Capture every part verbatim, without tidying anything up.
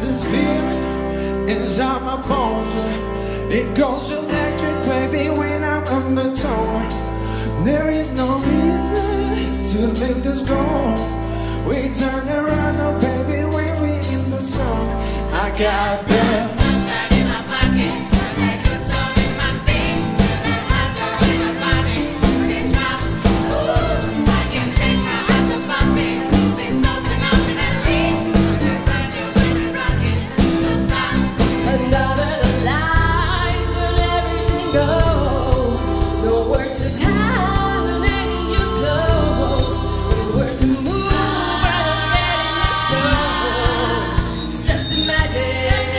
this feeling inside my bones. It goes electric wavy when I'm undertone. There is no reason to let this go. We turn around, oh baby, when we in the zone. I got the sunshine in my pocket, got that good soul in my feet, got that hot girl in my body. When it drops, ooh, I can't take my eyes off it. Moving so phenomenally, on that brand new when we rock it, don't stop. Another lies, but everything goes. Nowhere to hide, but letting you close. Nowhere to move, but letting you go. It's just imagine.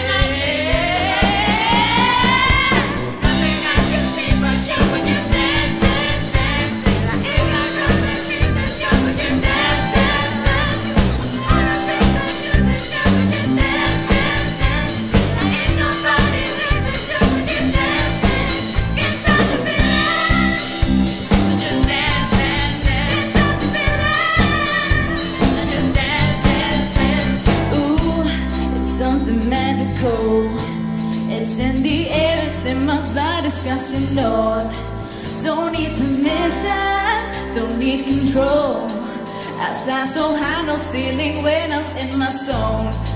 It's in the air, it's in my blood, discussion, Lord. Don't need permission, don't need control. I fly so high, no ceiling when I'm in my zone.